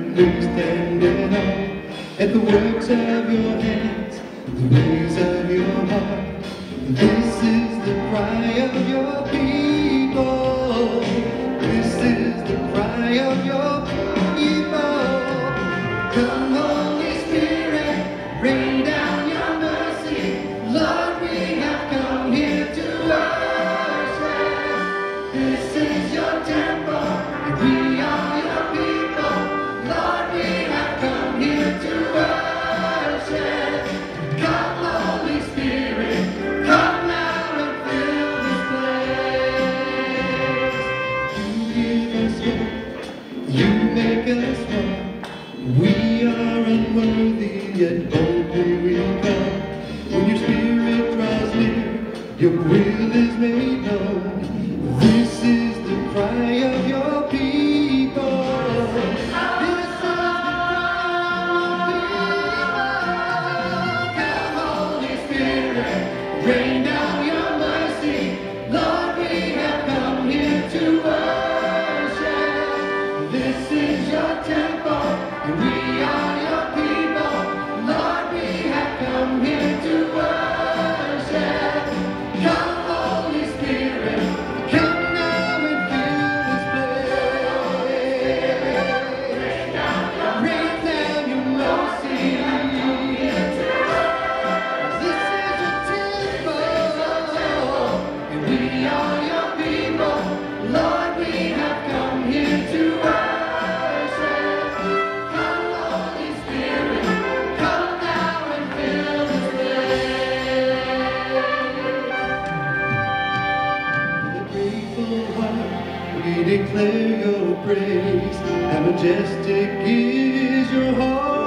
and we're standing on at the works of your hands, the ways of your heart. This is the cry of your people. This is the cry of your people. Come, Holy Spirit, rain down your mercy. Lord, we have come here to worship. This is your temple, and we are your people. Lord, we have come here to worship. Come, Holy Spirit, come now and fill this place. You give us hope, you make us one. We are unworthy, yet boldly we come. When your spirit draws near, your will is made known. This is the cry of your people. This is the cry of your people. Come, Holy Spirit, rain down your mercy. Lord, we have come here to worship. This is your temple, and we are your people. Lord, we have come here to worship. Come, Holy Spirit, come now and fill this place. Rain down your mercy. This is your temple, and we are your people. Lord, we have come here to worship. Come, Holy Spirit, come now and fill this place. With a grateful heart, we declare your praise. How majestic is your heart.